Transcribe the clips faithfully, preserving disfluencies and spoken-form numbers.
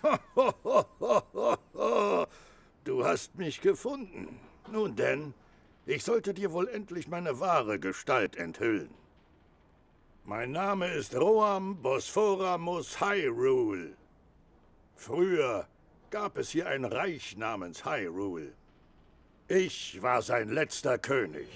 Du hast mich gefunden. Nun denn, ich sollte dir wohl endlich meine wahre Gestalt enthüllen. Mein Name ist Roam Bosphoramus Hyrule. Früher gab es hier ein Reich namens Hyrule. Ich war sein letzter König.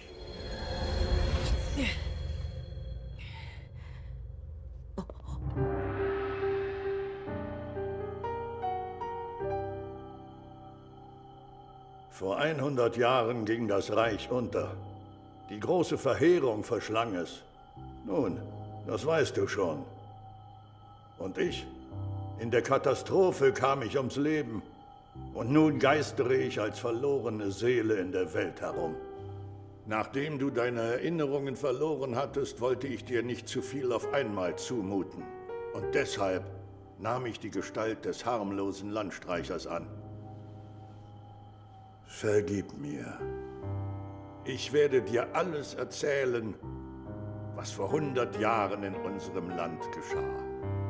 Vor hundert Jahren ging das Reich unter. Die große Verheerung verschlang es. Nun, das weißt du schon. Und ich? In der Katastrophe kam ich ums Leben. Und nun geistere ich als verlorene Seele in der Welt herum. Nachdem du deine Erinnerungen verloren hattest, wollte ich dir nicht zu viel auf einmal zumuten. Und deshalb nahm ich die Gestalt des harmlosen Landstreichers an. Vergib mir. Ich werde dir alles erzählen, was vor hundert Jahren in unserem Land geschah.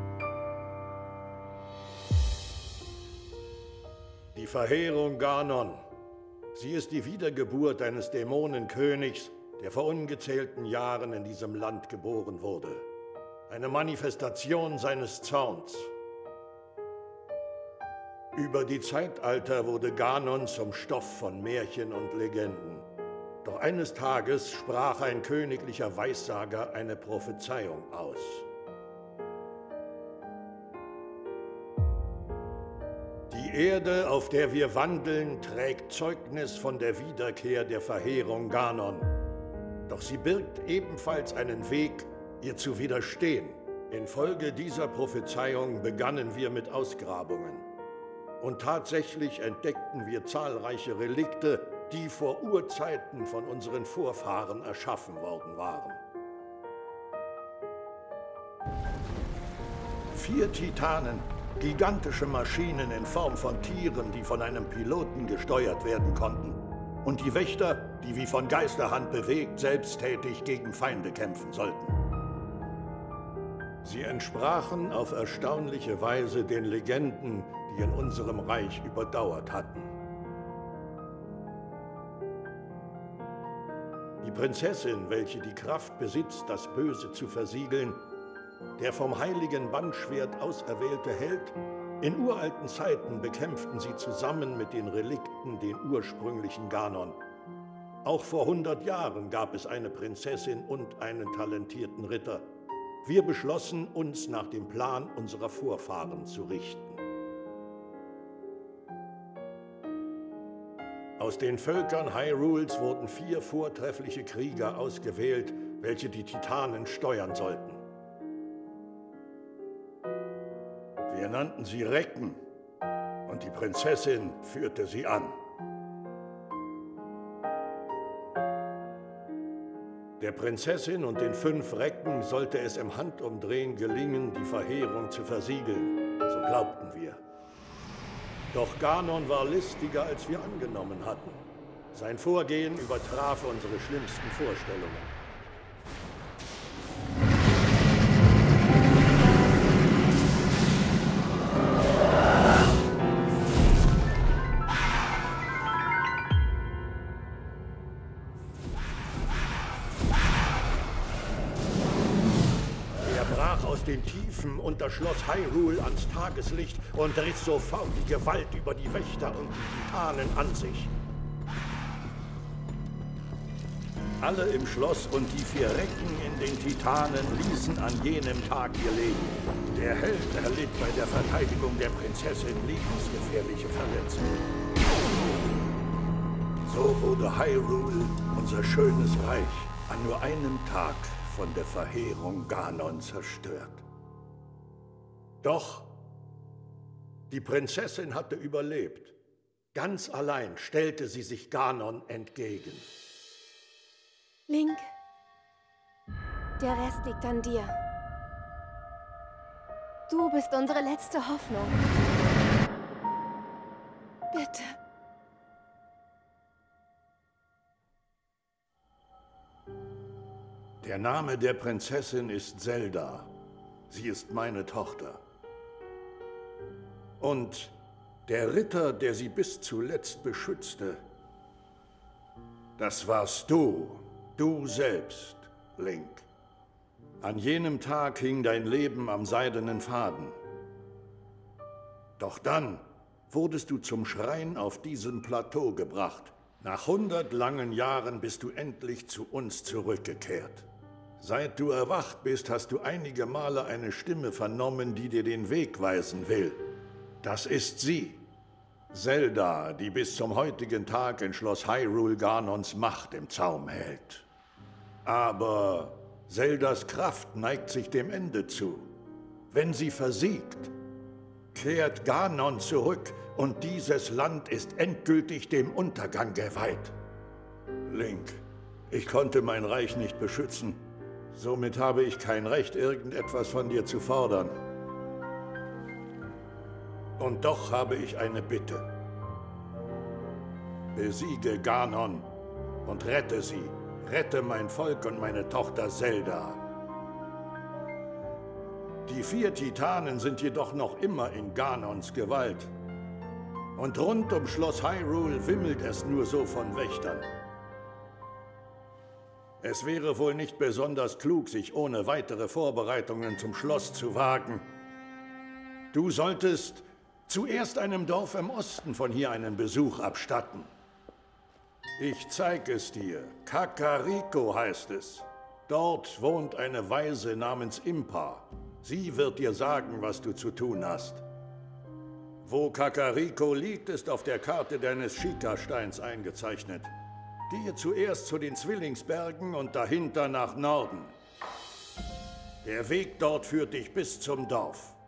Die Verheerung Ganon. Sie ist die Wiedergeburt eines Dämonenkönigs, der vor ungezählten Jahren in diesem Land geboren wurde. Eine Manifestation seines Zorns. Über die Zeitalter wurde Ganon zum Stoff von Märchen und Legenden. Doch eines Tages sprach ein königlicher Weissager eine Prophezeiung aus. Die Erde, auf der wir wandeln, trägt Zeugnis von der Wiederkehr der Verheerung Ganon. Doch sie birgt ebenfalls einen Weg, ihr zu widerstehen. Infolge dieser Prophezeiung begannen wir mit Ausgrabungen. Und tatsächlich entdeckten wir zahlreiche Relikte, die vor Urzeiten von unseren Vorfahren erschaffen worden waren. Vier Titanen, gigantische Maschinen in Form von Tieren, die von einem Piloten gesteuert werden konnten. Und die Wächter, die wie von Geisterhand bewegt, selbsttätig gegen Feinde kämpfen sollten. Sie entsprachen auf erstaunliche Weise den Legenden, die in unserem Reich überdauert hatten. Die Prinzessin, welche die Kraft besitzt, das Böse zu versiegeln, der vom heiligen Bandschwert auserwählte Held, in uralten Zeiten bekämpften sie zusammen mit den Relikten den ursprünglichen Ganon. Auch vor hundert Jahren gab es eine Prinzessin und einen talentierten Ritter. Wir beschlossen, uns nach dem Plan unserer Vorfahren zu richten. Aus den Völkern Hyrules wurden vier vortreffliche Krieger ausgewählt, welche die Titanen steuern sollten. Wir nannten sie Recken, und die Prinzessin führte sie an. Der Prinzessin und den fünf Recken sollte es im Handumdrehen gelingen, die Verheerung zu versiegeln, so glaubten wir. Doch Ganon war listiger, als wir angenommen hatten. Sein Vorgehen übertraf unsere schlimmsten Vorstellungen. Den Tiefen und das Schloss Hyrule ans Tageslicht und riss sofort die Gewalt über die Wächter und die Titanen an sich. Alle im Schloss und die vier Recken in den Titanen ließen an jenem Tag ihr Leben. Der Held erlitt bei der Verteidigung der Prinzessin lebensgefährliche Verletzungen. So wurde Hyrule, unser schönes Reich, an nur einem Tag von der Verheerung Ganon zerstört. Doch die Prinzessin hatte überlebt. Ganz allein stellte sie sich Ganon entgegen. Link, der Rest liegt an dir. Du bist unsere letzte Hoffnung. Bitte. Der Name der Prinzessin ist Zelda. Sie ist meine Tochter. Und der Ritter, der sie bis zuletzt beschützte, das warst du, du selbst, Link. An jenem Tag hing dein Leben am seidenen Faden. Doch dann wurdest du zum Schrein auf diesem Plateau gebracht. Nach hundert langen Jahren bist du endlich zu uns zurückgekehrt. Seit du erwacht bist, hast du einige Male eine Stimme vernommen, die dir den Weg weisen will. Das ist sie. Zelda, die bis zum heutigen Tag in Schloss Hyrule Ganons Macht im Zaum hält. Aber Zeldas Kraft neigt sich dem Ende zu. Wenn sie versiegt, kehrt Ganon zurück und dieses Land ist endgültig dem Untergang geweiht. Link, ich konnte mein Reich nicht beschützen. Somit habe ich kein Recht, irgendetwas von dir zu fordern. Und doch habe ich eine Bitte. Besiege Ganon und rette sie. Rette mein Volk und meine Tochter Zelda. Die vier Titanen sind jedoch noch immer in Ganons Gewalt. Und rund um Schloss Hyrule wimmelt es nur so von Wächtern. Es wäre wohl nicht besonders klug, sich ohne weitere Vorbereitungen zum Schloss zu wagen. Du solltest zuerst einem Dorf im Osten von hier einen Besuch abstatten. Ich zeige es dir. Kakariko heißt es. Dort wohnt eine Weise namens Impa. Sie wird dir sagen, was du zu tun hast. Wo Kakariko liegt, ist auf der Karte deines Sheikah-Steins eingezeichnet. Gehe zuerst zu den Zwillingsbergen und dahinter nach Norden. Der Weg dort führt dich bis zum Dorf.